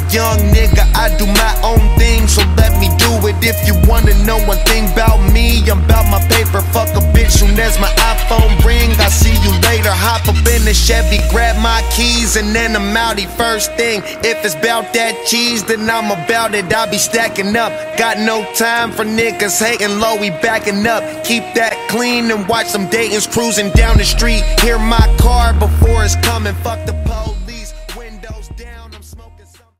young nigga, I do my own thing, so let me do it. If you wanna know one thing about me, I'm about my paper. Fuck a bitch soon as my iPhone ring. I see you later. Hop up in the Chevy, grab my keys, and then I'm outie first thing. If it's about that cheese, then I'm about it. I be stacking up. Got no time for niggas hating low, we backing up. Keep that clean and watch some Dayton's cruising down the street. Hear my car before it's coming. Fuck the police.